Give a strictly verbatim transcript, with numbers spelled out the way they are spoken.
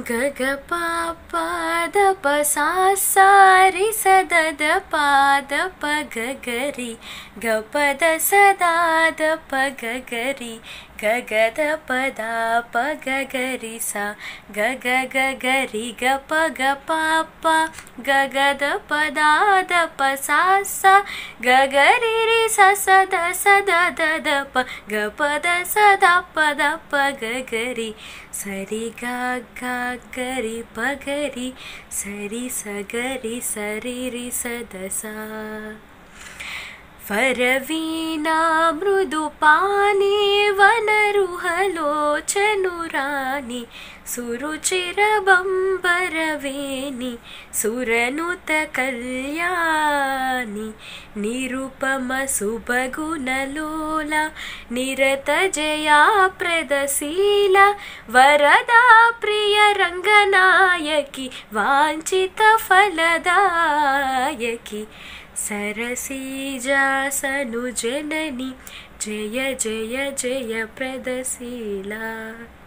గగ పాప దప సారి సదద పాద పగరి గపద సదా దప గగరి గగద పద పగరి సా గగ గగరి గప గ పాప గగద పద దప సా గగరి రి సద సద దప గపద సదా పద పగరి సరి గరి పగరి సరి సగరి సరి రి సదసా ఫరవీనా మృదు పాని వనరుహలోచనురాని సురుచిర బంబరవేణి సురనుత కళ్యాణి నిరుపమ సుభగుణలోల నిరత జయా ప్రదశీల వరదా ప్రియ రంగనాయకి వాంఛిత ఫలదాయకి सरसीजासनु जननी जय जय जय प्रदशीला।